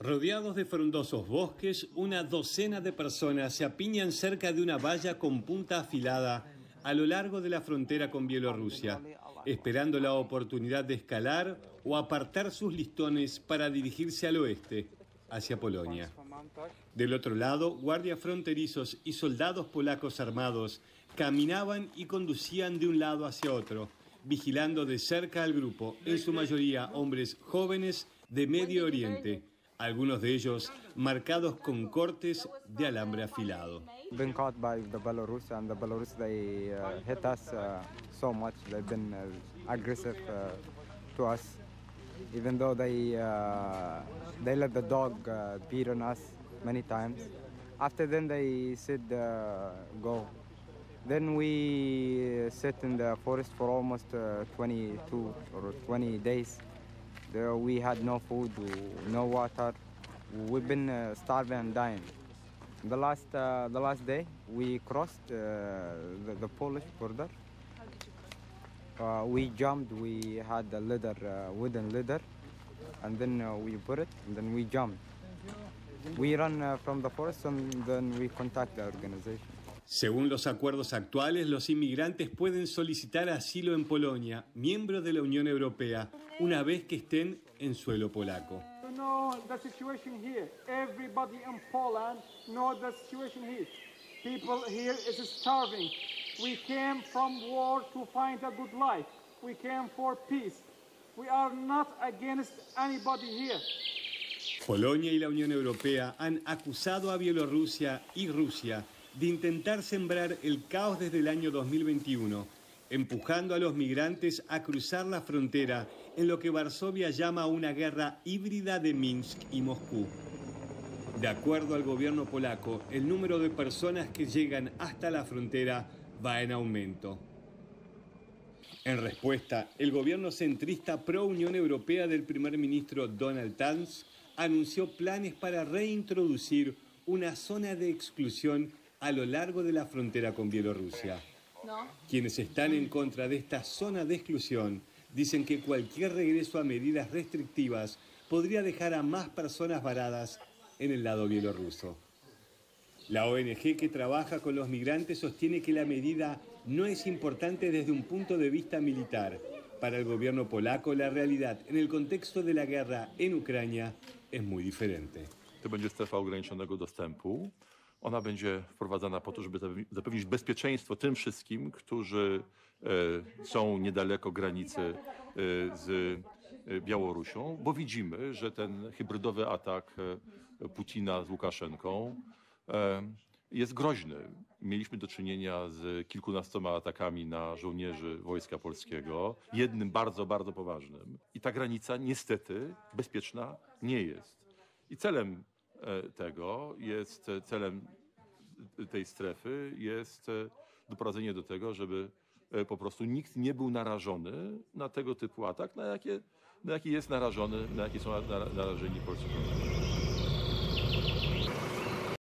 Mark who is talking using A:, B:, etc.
A: Rodeados de frondosos bosques, una docena de personas se apiñan cerca de una valla con punta afilada a lo largo de la frontera con Bielorrusia, esperando la oportunidad de escalar o apartar sus listones para dirigirse al oeste, hacia Polonia. Del otro lado, guardias fronterizos y soldados polacos armados caminaban y conducían de un lado hacia otro, vigilando de cerca al grupo, en su mayoría hombres jóvenes de Medio Oriente, algunos de ellos marcados con cortes de alambre afilado.
B: Been caught by the Belarus, and the Belarus they hit us so much. They've been aggressive to us, even though they let the dog beat on us many times. After then they said go. Then we sit in the forest for almost 22 or 20 days. There we had no food, no water. We've been starving and dying. The last day we crossed the Polish border. We jumped. We had a ladder, wooden ladder, and then we put it, and then we jumped. We run from the forest, and then we contact the organization.
A: Según los acuerdos actuales, los inmigrantes pueden solicitar asilo en Polonia, miembro de la Unión Europea, una vez que estén en suelo polaco.
C: You know the situation here. Everybody in Poland knows the situation here. People here is starving. We came from war to find a good life. We came for peace. We are not against anybody here.
A: Polonia y la Unión Europea han acusado a Bielorrusia y Rusia de intentar sembrar el caos desde el año 2021, empujando a los migrantes a cruzar la frontera en lo que Varsovia llama una guerra híbrida de Minsk y Moscú. De acuerdo al gobierno polaco, el número de personas que llegan hasta la frontera va en aumento. En respuesta, el gobierno centrista pro-Unión Europea del primer ministro Donald Tusk anunció planes para reintroducir una zona de exclusión a lo largo de la frontera con Bielorrusia. Quienes están en contra de esta zona de exclusión dicen que cualquier regreso a medidas restrictivas podría dejar a más personas varadas en el lado bielorruso. La ONG que trabaja con los migrantes sostiene que la medida no es importante desde un punto de vista militar. Para el gobierno polaco, la realidad en el contexto de la guerra en Ucrania es muy diferente.
D: To będzie strefa ograniczonego dostępu. Ona będzie wprowadzana po to, żeby zapewnić bezpieczeństwo tym wszystkim, którzy są niedaleko granicy z Białorusią, bo widzimy, że ten hybrydowy atak Putina z Łukaszenką jest groźny. Mieliśmy do czynienia z kilkunastoma atakami na żołnierzy Wojska Polskiego, jednym bardzo, bardzo poważnym. I ta granica niestety bezpieczna nie jest. I celem tej strefy jest doprowadzenie do tego, żeby po prostu nikt nie był narażony na tego typu atak, na jaki są narażeni polscy.